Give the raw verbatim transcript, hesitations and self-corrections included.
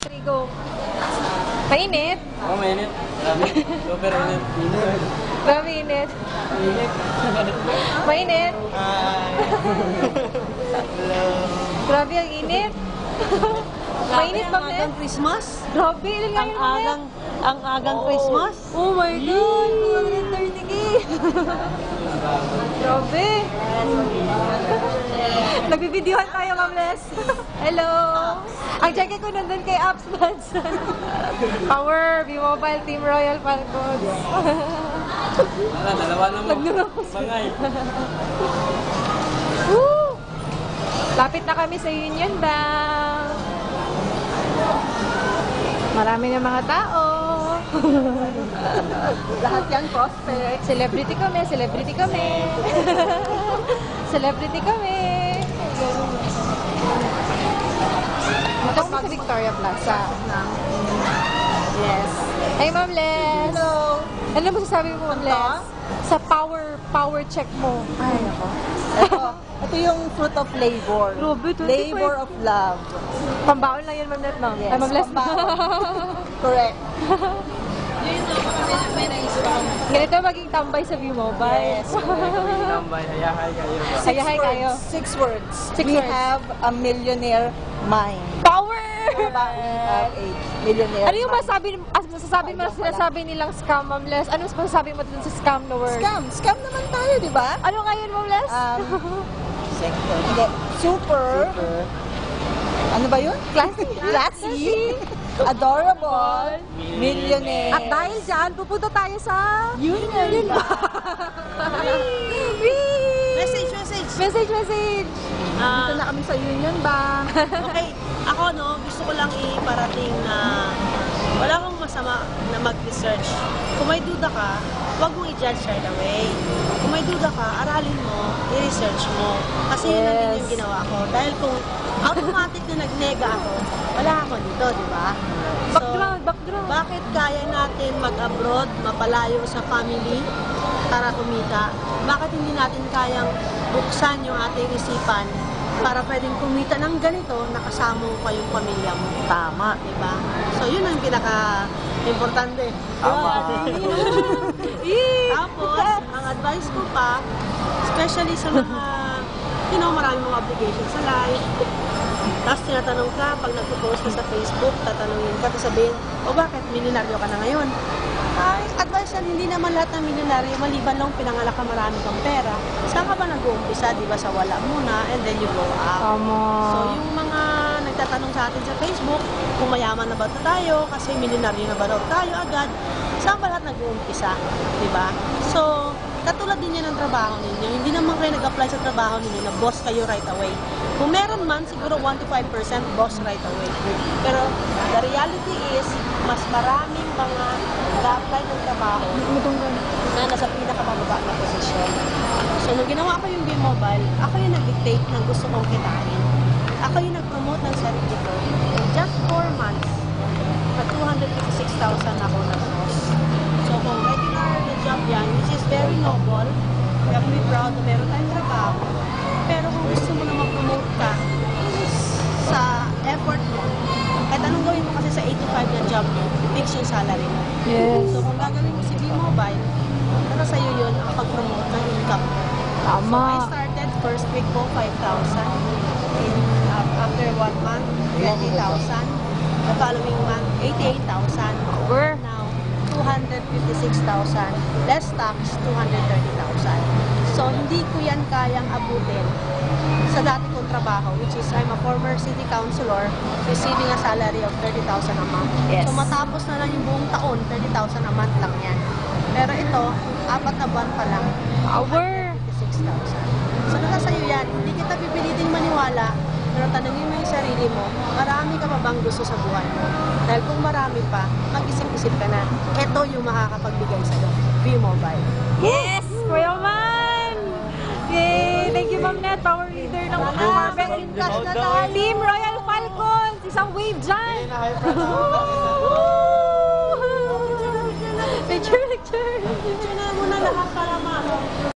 three, go. Mainit? Oo, oh, mainit. Grabe. Super init. Grabe init. Mainit. Mainit? Hi. Hello. Grabe ang init. Mainit ba, Mlet? Ang Christmas? Grabe, ilan nga Ang yun, Mlet? agang, ang agang Christmas? Oh my God! two hundred thirty K! Grabe! Nagbibidyohan tayo, Ma'am Les. Hello! Ang check ko nandun kay Apps Bansan. Power, B-Mobile, Team Royal Falcons. Wala, dalawa na mo. Nagnurokos. Bangay. Woo! Lapit na kami sa Union Bank. Marami ng mga tao. Lahat yan prospect. Celebrity kami, celebrity kami. Celebrity kami. Ito kami sa Victoria Plaza. Yes. Hey, Ma'am Les. Hello. Ano mo sasabi mo, Ma'am Les? Sa power power check mo. Ay, nako. Ito, ito yung fruit of labor. Grabe, twenty-five. Labor of love. Pambaon lang yun, Ma'am Les, no? Yes, Ay, Ma'am Les. pambaon. Correct. Ganito maging tambay sa V-Mobile. Yes. Tambay, hayahay kayo. Six Hayahay words. kayo. Six words. Six We words. have a millionaire mind. Power! We have a millionaire Ano yung mind. masasabi, as masasabi mo, sinasabi nilang scam, Ma'am Les? Ano masasabi mo dun sa scam na word? Scam. Scam naman tayo, di ba? Ano nga yun, Ma'am Les? Um, sector. Hindi. Super. Ano ba yun? Classy. Classy. Adorable. Millionaire. At dahil dyan, pupunta tayo sa... Union Bank. Message, message. Message, message! Dito na kami sa Union Bank. Okay, ako no, gusto ko lang iparating na wala akong masama na mag-research. Kung may duda ka, huwag mong i-judge right away. Kung may duda ka, aralin mo, i-research mo. Kasi yun ang din yung ginawa ko. Dahil kung automatic na nag-nega ako, wala ako dito, di ba? Background, background. Bakit kaya natin mag-abroad, mapalayo sa family para kumita? Bakit hindi natin kayang buksan yung ating isipan para pwedeng kumita ng ganito, nakasama mo pa yung pamilya mo? Tama. Diba? So, yun ang pinaka-importante. Tama. Tapos, ang advice ko pa, especially sa mga, you know, maraming mga obligations sa life. Tapos tinatanong ka, pag nagpo-post ka sa Facebook, tatanungin ka, tapos sabihin, o bakit, milyonaryo ka na ngayon? Ay, advice yan, hindi naman lahat ng milyonaryo, maliban lang pinangalak ka marami kang pera. Saan ka ba nag-uumpisa, di ba, sa wala muna, and then you go up. Tama. So, yung mga nagtatanong sa atin sa Facebook, kung mayaman na ba tayo, kasi milyonaryo na ba daw tayo agad, saan ba lahat nag-uumpisa, di ba? So, katulad din yan ng trabaho ninyo. Hindi naman kayo nag-apply sa trabaho ninyo na boss kayo right away. Kung meron man, siguro one to five percent boss right away. Pero the reality is, mas maraming mga nag-apply ng trabaho na nasa pinakamababa na posisyon. So, nung ginawa ko yung B-Mobile, ako yung nag-dictate ng gusto kong kitain. Ako yung nag-promote ng sarili ko. In just four months, na two hundred fifty-six thousand ako na boss. So, kung regular na job yan, which is very noble, we have to be proud na meron tayong trabaho. Pero kung gusto mo na mag-promote ka, sa effort mo, kahit anong gawin mo kasi sa eight to five na job mo, fix yung salary mo. Yes. So, kung gagawin mo si B-Mobile, para sa'yo yun ang pag-promote ng income mo. Tama. So, I started first week ko, five thousand. In, uh, after one month, twenty thousand. The following month, eighty-eight thousand. Power. Now, two hundred fifty-six thousand. Less tax, two hundred thirty thousand. So, hindi ko yan kayang abutin sa dati kong trabaho, which is I'm a former city councilor receiving a salary of thirty thousand a month. Yes. So, matapos na lang yung buong taon, thirty thousand a month lang yan. Pero ito, apat na buwan pa lang, Power. fifty-six thousand. So, nasa sa'yo yan. Hindi kita pipiliting maniwala, pero tanungin mo yung sarili mo, marami ka pa bang gusto sa buhay mo? Dahil kung marami pa, mag-isip-isip ka na, ito yung makakapagbigay sa'yo. B-Mobile. Yes! Kuya Man! Yay! Thank you, Ma'am Net. Power leader ng Ah, Perfect may cash na tayo. Team Royal Falcons! Isang wave dyan! Picture, picture! Picture na muna lahat para maano.